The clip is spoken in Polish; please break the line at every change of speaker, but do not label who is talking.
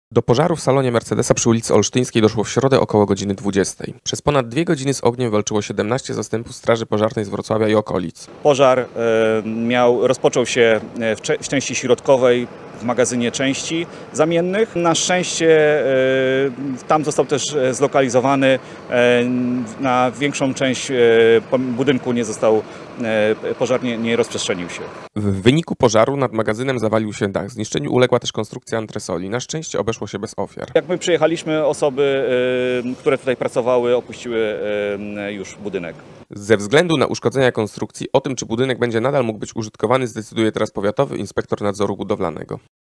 Do pożaru w salonie Mercedesa przy ulicy Olsztyńskiej doszło w środę około godziny 20. Przez ponad 2 godziny z ogniem walczyło 17 zastępów Straży Pożarnej z Wrocławia i okolic.
Pożar rozpoczął się w części środkowej w magazynie części zamiennych. Na szczęście tam został też zlokalizowany. Na większą część budynku nie został, pożar nie rozprzestrzenił się.
W wyniku pożaru nad magazynem zawalił się dach. Zniszczeniu uległa też konstrukcja antresoli. Na szczęście obeszło się bez ofiar.
Jak my przyjechaliśmy, osoby, które tutaj pracowały, opuściły już budynek.
Ze względu na uszkodzenia konstrukcji o tym, czy budynek będzie nadal mógł być użytkowany, zdecyduje teraz powiatowy inspektor nadzoru budowlanego.